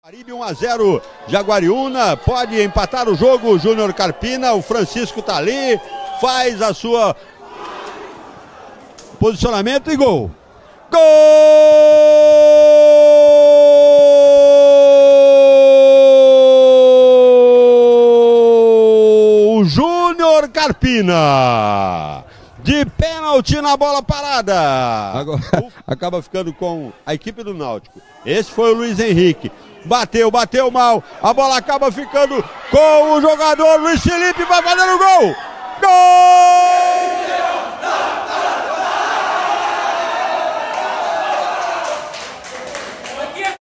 Jaguaribe 1-0, Jaguariúna pode empatar o jogo. O Júnior Carpina, o Francisco tá ali, faz a sua posicionamento e gol. Gol! Júnior Carpina, de pênalti na bola parada. Agora acaba ficando com a equipe do Náutico. Esse foi o Luiz Henrique. Bateu mal. A bola acaba ficando com o jogador Luiz Felipe, vai fazer o gol. Gol!